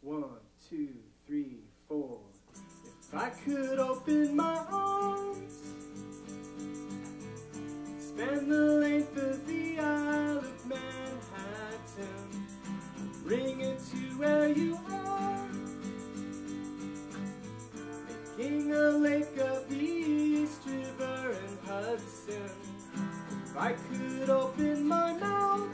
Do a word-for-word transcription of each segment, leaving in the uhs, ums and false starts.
One, two, three, four. If I could open my arms, spend the length of the Isle of Manhattan, bring it to where you are, making a lake of the East River and Hudson. If I could open my mouth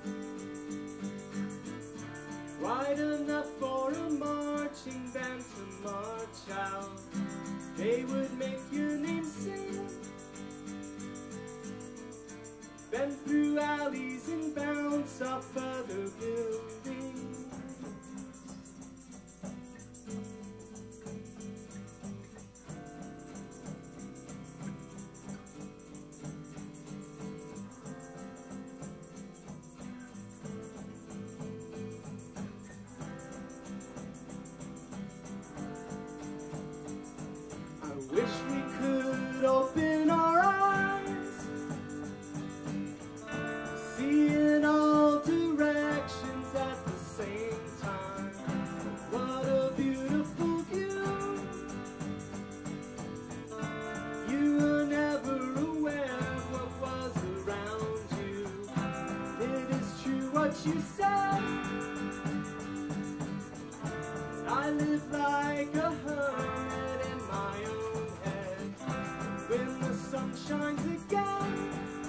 wide enough for a marching band to march out, they would make your name sing, bend through alleys and bounce off other buildings. I wish we could open our eyes, see in all directions at the same time. What a beautiful view! You were never aware of what was around you. It is true what you said, I live like a hermit in my own head. When the sun shines again,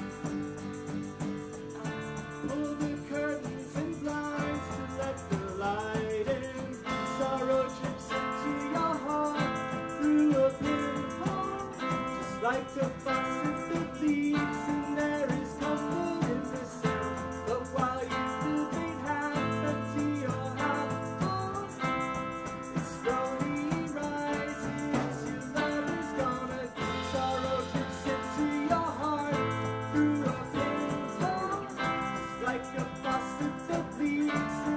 pull the curtains and blinds to let the light in. Sorrow drips into your heart through a pinhole, just like the faucet that leaks, and there is comfort in the sound. But while you feel being half empty or half full, it slowly rises, your love is gonna go. Sorrow drips into your heart through a pinhole, just like a faucet that leaks.